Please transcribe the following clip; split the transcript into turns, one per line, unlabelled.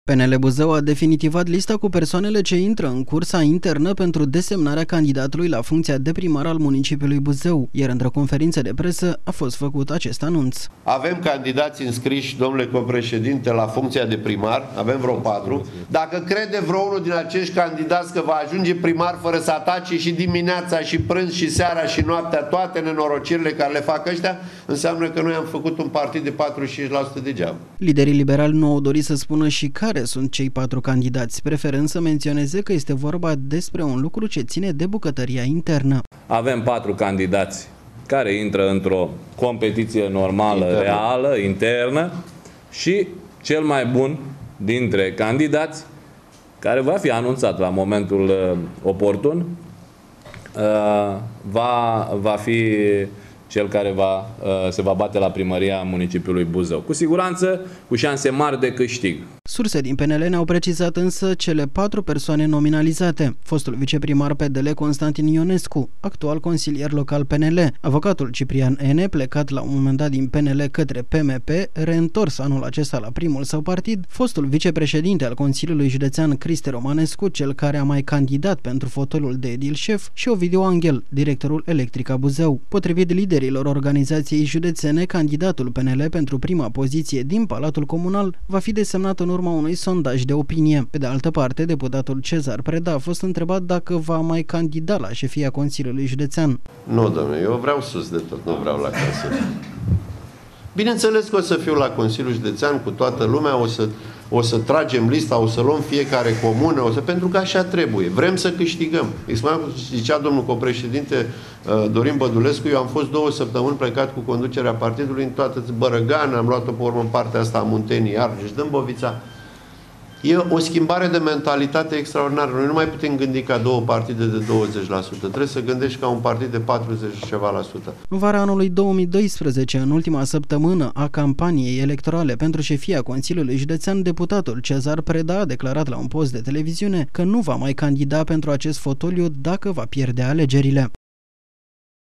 PNL Buzău a definitivat lista cu persoanele ce intră în cursa internă pentru desemnarea candidatului la funcția de primar al municipiului Buzău, iar într-o conferință de presă a fost făcut acest anunț.
Avem candidați înscriși, domnule copreședinte, la funcția de primar, avem vreo 4. Dacă crede vreunul din acești candidați că va ajunge primar fără să atace și dimineața, și prânz, și seara, și noaptea, toate nenorocirile care le fac ăștia, înseamnă că noi am făcut un partid de 45% degeaba.
Liderii liberali nu au dorit să spună și care sunt cei 4 candidați, preferând să menționeze că este vorba despre un lucru ce ține de bucătăria internă.
Avem 4 candidați care intră într-o competiție normală, reală, internă, și cel mai bun dintre candidați, care va fi anunțat la momentul oportun, va fi cel care se va bate la primăria municipiului Buzău. Cu siguranță, cu șanse mari de câștig.
Surse din PNL ne-au precizat însă cele 4 persoane nominalizate: fostul viceprimar PDL Constantin Ionescu, actual consilier local PNL, avocatul Ciprian N., plecat la un moment dat din PNL către PMP, reîntors anul acesta la primul său partid, fostul vicepreședinte al Consiliului Județean Cristi Romanescu, cel care a mai candidat pentru fotoliul de edil șef, și Ovidiu Anghel, directorul Electrica Buzău. Potrivit liderilor organizației județene, candidatul PNL pentru prima poziție din Palatul Comunal va fi desemnat în urma unui sondaj de opinie. Pe de altă parte, deputatul Cezar Preda a fost întrebat dacă va mai candida la șefia Consiliului Județean.
Nu, domnule, eu vreau sus de tot, nu vreau la Consiliu. Bineînțeles că o să fiu la Consiliul Județean cu toată lumea, o să tragem lista, o să luăm fiecare comună, pentru că așa trebuie. Vrem să câștigăm. Zicea domnul copreședinte Dorin Bădulescu, eu am fost 2 săptămâni plecat cu conducerea partidului în toată Bărăgan, am luat-o pe urmă în partea asta a Muntenii, Argeș, Dâmbovița. E o schimbare de mentalitate extraordinară. Noi nu mai putem gândi ca 2 partide de 20%. Trebuie să gândești ca un partid de 40 ceva la sută.
În vara anului 2012, în ultima săptămână a campaniei electorale pentru șefia Consiliului Județean, deputatul Cezar Preda a declarat la un post de televiziune că nu va mai candida pentru acest fotoliu dacă va pierde alegerile.